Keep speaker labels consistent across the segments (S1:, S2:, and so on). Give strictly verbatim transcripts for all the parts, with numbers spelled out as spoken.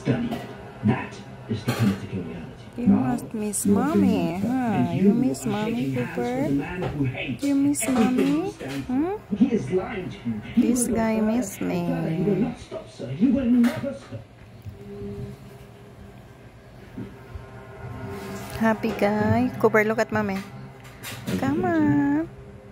S1: study it. That is the political reality.
S2: You must miss mommy, huh? You miss mommy, Cooper? You miss mommy? Hmm? This guy miss me. Happy guy. Cooper, look at mommy. Come on.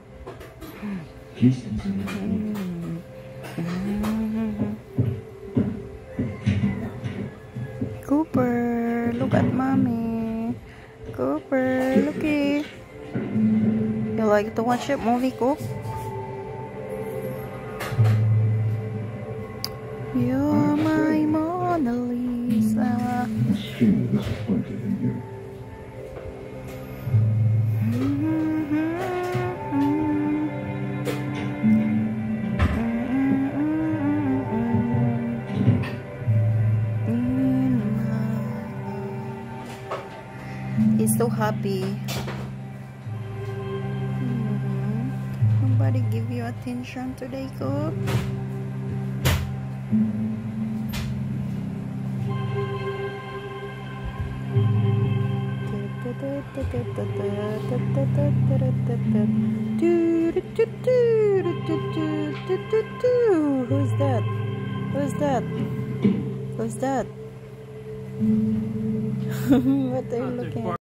S2: Cooper, look at mommy. Cooper, looky. You like to watch that movie, Coop? You're my Mona Lisa.
S1: Extremely disappointed in you.
S2: He's so happy. Mm-hmm. Nobody give you attention today, Coop. Who's that? Who's that? Who's that? What are you looking at?